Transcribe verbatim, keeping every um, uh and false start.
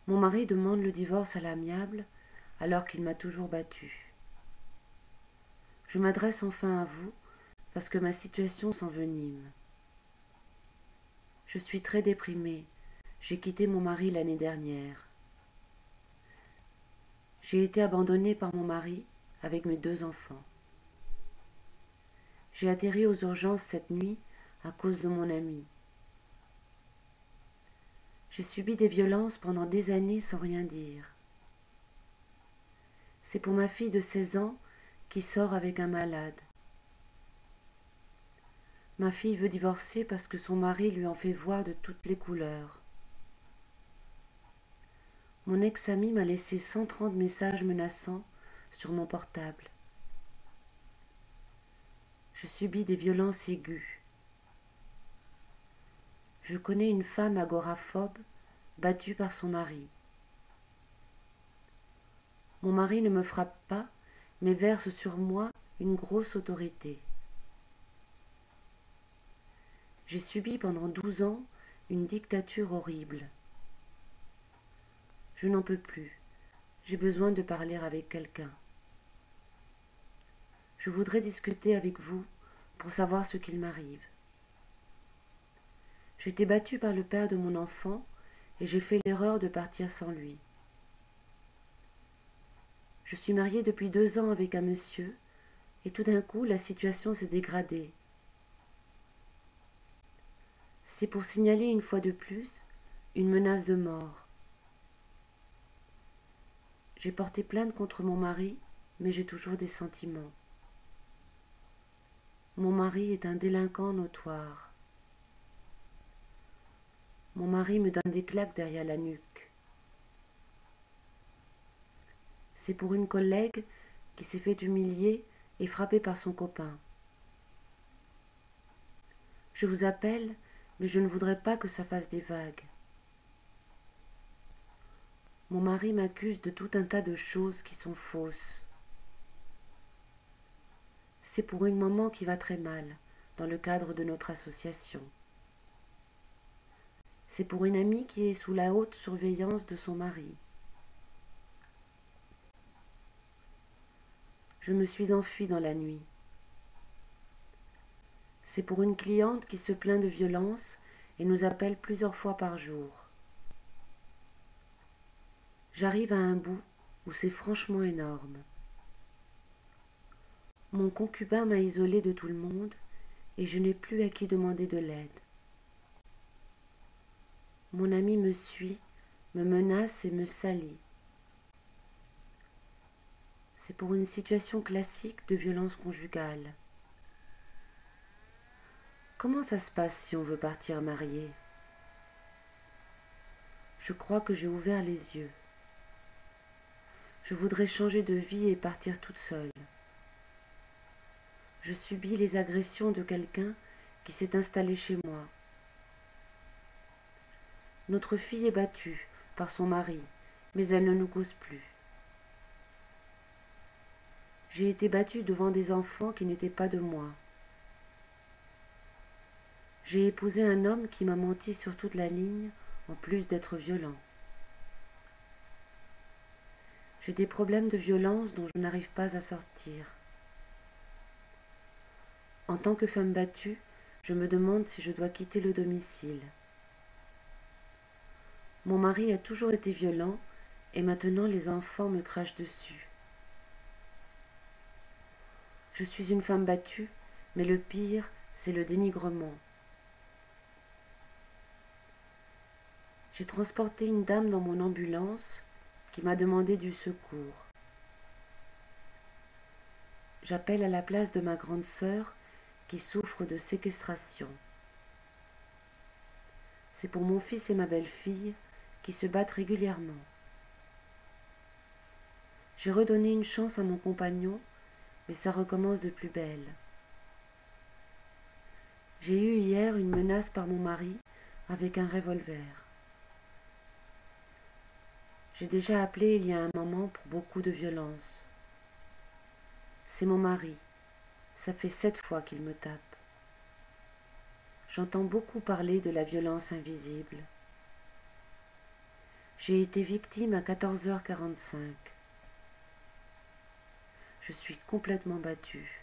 Mon mari demande le divorce à l'amiable alors qu'il m'a toujours battue. Je m'adresse enfin à vous parce que ma situation s'envenime. Je suis très déprimée. J'ai quitté mon mari l'année dernière. J'ai été abandonnée par mon mari avec mes deux enfants. J'ai atterri aux urgences cette nuit à cause de mon ami. J'ai subi des violences pendant des années sans rien dire. C'est pour ma fille de seize ans qui sort avec un malade. Ma fille veut divorcer parce que son mari lui en fait voir de toutes les couleurs. Mon ex-ami m'a laissé cent trente messages menaçants sur mon portable. Je subis des violences aiguës. Je connais une femme agoraphobe battue par son mari. Mon mari ne me frappe pas, mais verse sur moi une grosse autorité. J'ai subi pendant douze ans une dictature horrible. Je n'en peux plus. J'ai besoin de parler avec quelqu'un. Je voudrais discuter avec vous pour savoir ce qu'il m'arrive. J'ai été battue par le père de mon enfant et j'ai fait l'erreur de partir sans lui. Je suis mariée depuis deux ans avec un monsieur et tout d'un coup la situation s'est dégradée. C'est pour signaler une fois de plus une menace de mort. J'ai porté plainte contre mon mari, mais j'ai toujours des sentiments. Mon mari est un délinquant notoire. Mon mari me donne des claques derrière la nuque. C'est pour une collègue qui s'est fait humilier et frapper par son copain. Je vous appelle, mais je ne voudrais pas que ça fasse des vagues. Mon mari m'accuse de tout un tas de choses qui sont fausses. C'est pour une maman qui va très mal, dans le cadre de notre association. C'est pour une amie qui est sous la haute surveillance de son mari. Je me suis enfuie dans la nuit. C'est pour une cliente qui se plaint de violence et nous appelle plusieurs fois par jour. J'arrive à un bout où c'est franchement énorme. Mon concubin m'a isolée de tout le monde et je n'ai plus à qui demander de l'aide. Mon ami me suit, me menace et me salit. C'est pour une situation classique de violence conjugale. Comment ça se passe si on veut partir marié? Je crois que j'ai ouvert les yeux. Je voudrais changer de vie et partir toute seule. Je subis les agressions de quelqu'un qui s'est installé chez moi. Notre fille est battue par son mari, mais elle ne nous cause plus. J'ai été battue devant des enfants qui n'étaient pas de moi. J'ai épousé un homme qui m'a menti sur toute la ligne, en plus d'être violent. J'ai des problèmes de violence dont je n'arrive pas à sortir. En tant que femme battue, je me demande si je dois quitter le domicile. Mon mari a toujours été violent et maintenant les enfants me crachent dessus. Je suis une femme battue, mais le pire, c'est le dénigrement. J'ai transporté une dame dans mon ambulance qui m'a demandé du secours. J'appelle à la place de ma grande sœur qui souffre de séquestration. C'est pour mon fils et ma belle-fille qui se battent régulièrement. J'ai redonné une chance à mon compagnon, mais ça recommence de plus belle. J'ai eu hier une menace par mon mari avec un revolver. J'ai déjà appelé il y a un moment pour beaucoup de violence. C'est mon mari. Ça fait sept fois qu'il me tape. J'entends beaucoup parler de la violence invisible. J'ai été victime à quatorze heures quarante-cinq. Je suis complètement battue.